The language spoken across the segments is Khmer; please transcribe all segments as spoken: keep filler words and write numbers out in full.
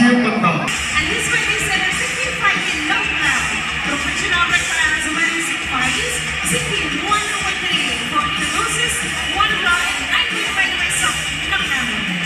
បន្ត And this way they said the sixteen fighting love now. Professional veterans winning fights, sixteen one over three for Indonesia, one draw and nine win by the rest of Knockdown.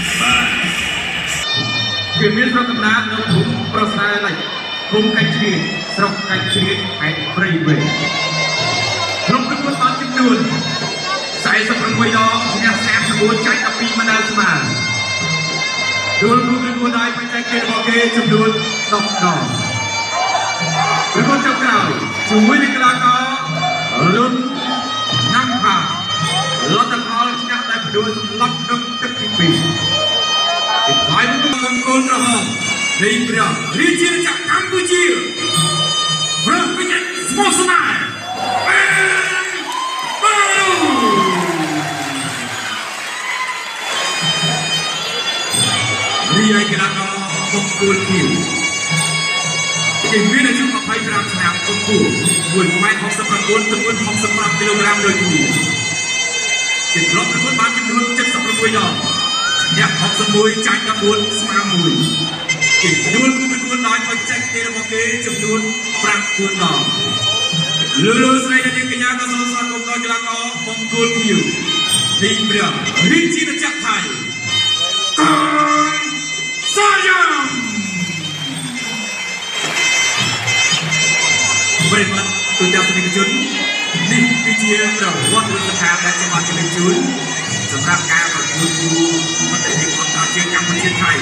វាមានស្រុកកំណើតនៅភូមិប្រសើរឡៃភូមិកាច់ជ្រៀតស្រុកកាច់ជ្រៀតខេត្តព្រៃវែងក្រុមប្រកួតបានចំនួនสี่สิบหกដងឈ្នះสามสิบสี่ចាញ់สิบสองមេដាល់ស្មើដួលគូប្រកួតដោយបច្ចេកទេសរបស់គេចំនួនដប់ដងប្រកួតចុងក្រោយជាមួយនឹងកីឡាកររុនណាំផាលទ្ធផលឈ្នះដោយផ្ដួលសម្លាប់ក្នុងទឹកទីពីរពីផ្លាយមកក្នុងគោលក្រហមនៃព្រះរាជាណាចក្រកម្ពុជាប្រកបជាស្មោះស្ម័គ្ររីឯកីឡាករបង្គោលខៀវគេមានអាយុยี่สิบห้าឆ្នាំបង្គោលមួយម៉ែត្រហกสิบเก้าទម្ងន់หกสิบห้าគីឡូក្រាមដូចគ្នាគេធ្លាប់ប្រកួតបានចំនួនเจ็ดสิบหกដងអ្នកหกสิบเอ็ดចាញ់สิบสี่ស្មើមួយគេដួលគូប្រកួតដោយបច្ចេកទេសរបស់គេចំនួនห้าដងលើលើស្រីនិងកញ្ញាក៏សូមស្វាគមន៍ដល់កីឡាករបង្គោលខៀវទីព្រះរាជាណាចក្រថៃកងសាយ៉ាំប្រិមត្តទូទាំងសមាជិកជននេះគឺជាប្រវត្តិសាស្ត្រដែលជាបានជំរុញជូនសម្រាប់ការប្រកួតគូមិត្តភាពអន្តរជាតិកម្ពុជាថៃ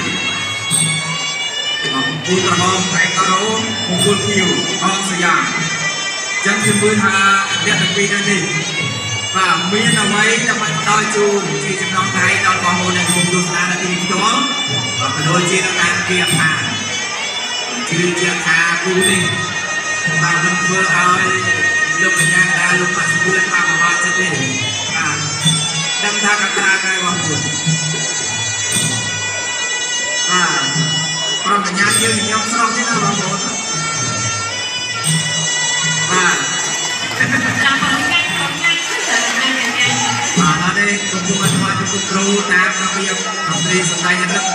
គូក្រហមផ្នែកតារ៉ូមង្គលខៀវកងសាយ៉ាំចឹងខ្ញុំមើលថាអ្នកទាំងពីរនេះបាទមានអ្វីដើម្បីដល់ជូនជាចំណងដៃដល់បងប្អូនដែលកំពុងទស្សនានៅទីនេះផ្ទាល់ក៏ដូចជានៅតាមគេថាជឿជាក់ថាគូនេះបាននឹងធ្វើឲ្យលោកកញ្ញាដាលោកបាក់ស្ពឿនបានមកចិត្តទេបាទដឹងថាកត្រាដែរបងប្អូនបាទប្រកញ្ញាយើងខ្ញុំស្រស់ទេណាបងប្អូនបាទតាមបងថ្ងៃបងថ្ងៃគឺតែថ្ងៃថ្ងៃបាទអត់ទេគុំគុំអត់មកគុំគ្រូតាមរបៀបអន្តរជាតិសម្ដែងរឹក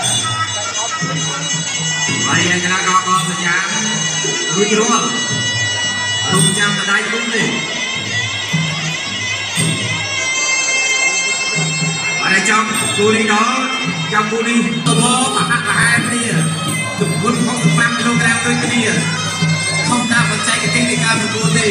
ហើយឯកកីឡាករកងសញ្ញារួចរាល់រុំចាំតដៃគុំនេះអរចាំគូនេះដល់ចាំគូនេះតបមហាមហាគ្នាទម្ងន់หกสิบห้าគីឡូក្រាមដូចគ្នាខំតាមបច្ចេកទេសនៃការប្រកួតទេ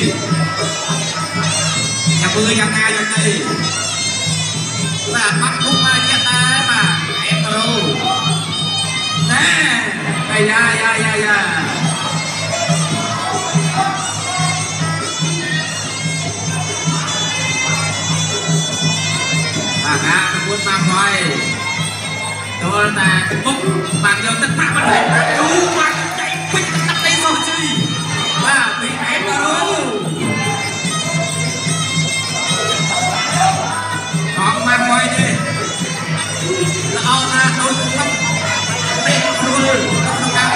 ចាំមើលយ៉ាងណាយ៉ាងនេះបាទបាត់គុំមកទៀតដែរបាទអេប្រូណែអាយ៉ាយ៉ាយ៉ាយ៉ាបាទការប្រកួតតាមហើយចូលតែពុកបានយកទឹកប្រាក់បានយូរបានចៃពេញទឹកដីមកជ័យបាទពីអេប្រូអត់មកហើយទេល្អណាស់ដូចទឹកពេកគ្រូក្នុងការ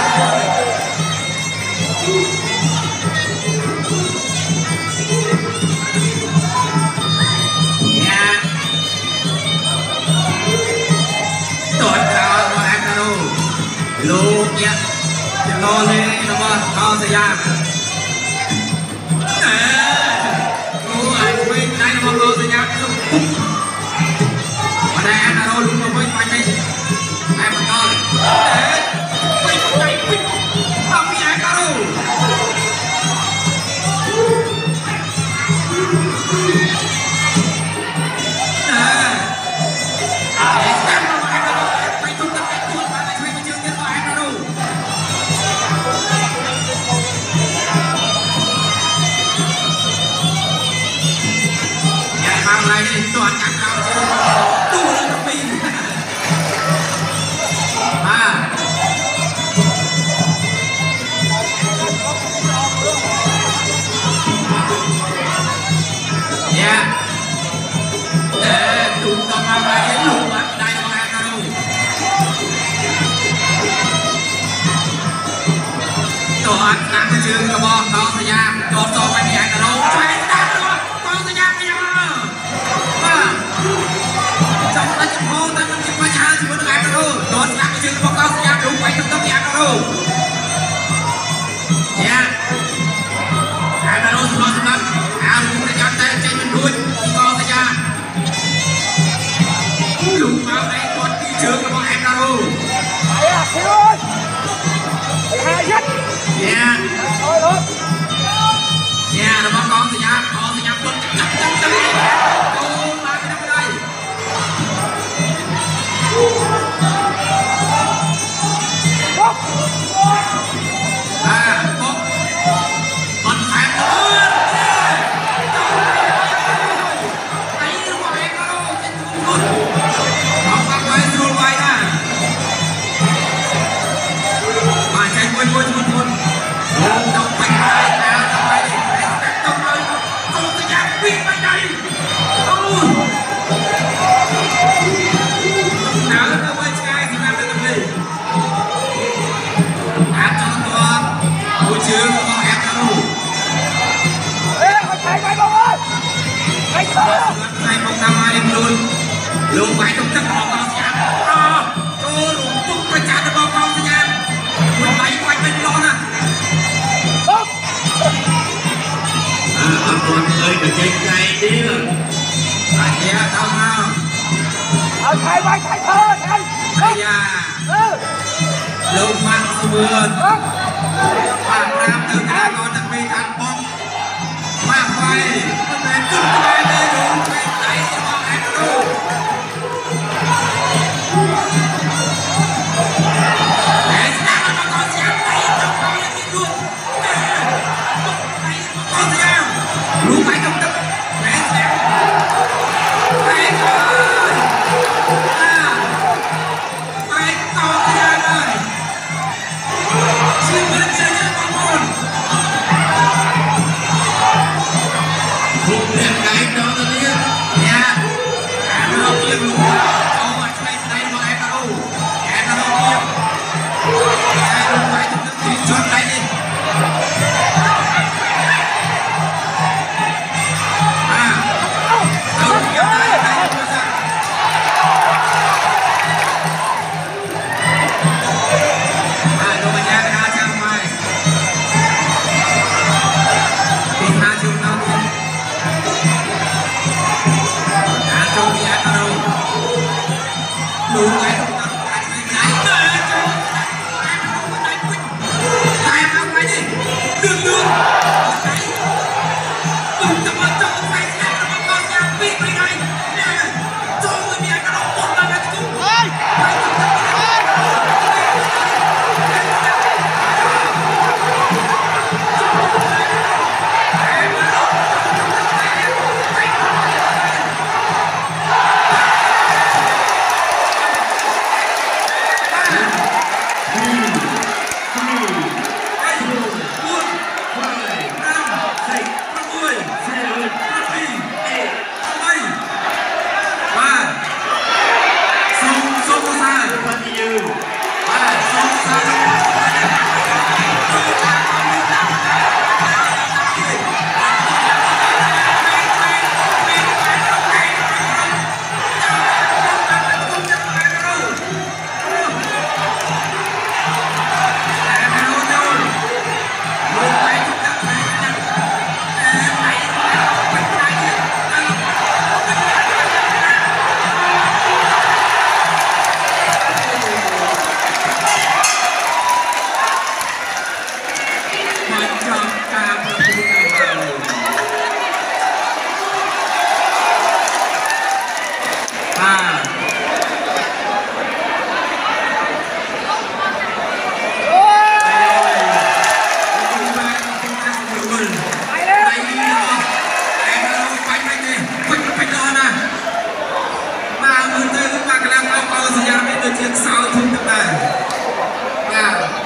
លោកញាក់ចំណូលលេងរបស់កងសយ៉ាណែអូអាយវិញដៃរបស់កងសយ៉ាគឺបាត់តែអាណារ៉ូលុបមកវិញបាញ់នេះតែបន្តតែវិញដៃវិញអត់ពីអាណារ៉ូตัวจักรเอาตู้เรื่องปีนมาเนี่ยเอ๊ะตุ้มต่อมาไปลูกอ่ะได้มาแล้วนะลูกตัวอัดหนักเชิงกระบอกน้องสยามตัวต่อไปมีอย่างกระโดดช่วยได้ตัวน้องสยามไปยังtrong ta chỉ តែមិនជាបញ្ហាជាមួយនឹងអាប់រូដនស្លាប់ជើងរបស់កោសញ្ញារូបໄວទឹកទឹកអាប់រូយ៉ាអាប់រូសម្រាប់សម្រាប់អារូបប្រចាំតែចេញមិនរួចពីកោសញ្ញាលូមកឯគាត់ពីជើងរបស់អាប់រូ Yeah. Yeah, nó có con thì nhá, con thì nhá, con chặt chặt chặt đi. Ô, lại cái này đây. À, con, con thèm nữa. Đấy, nó có em đâu, trên xuống luôn. Con bác quay xuống quay nè. Mà chạy quên quên quên quên. Đâu phải ai nào đâu phải đi đâu ơi tôi sẽ dám biết bên đây tôi nào nó quay sky thì làm được gì áp cho nó môi trường nó ép cho nó ê phải chạy bay bông ơi chạy thôi chạy bông năm hai em luôn luôn phải trong tất cả con sẽ áp tôi luôn tung phải chạy được con con sẽ dám mình bay quay bên lo nè con ơi phải chạy chạy đi rồi phải kia tao nào ờ chạy bay chạy thôi chạy chạy à lông mang sườn bạn làm từ cái con đặc biệt ăn bông mà quay con này cứ quay lên đúng quay chạy cho bọn em đâu để sao mà con xem tay trong con lên đi luôn con xem luôn phải công tức để xem để coi à phải con xem ơi xin mời kia cho con buồn không đẹp cái đó tôi biết nha em nó kia luôn cho mà chạy đây mà em đâu em nó kia em luôn phải công tức thì chọn đây đi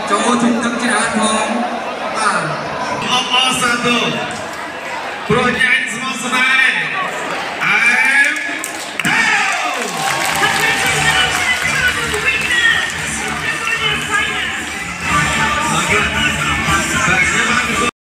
Pro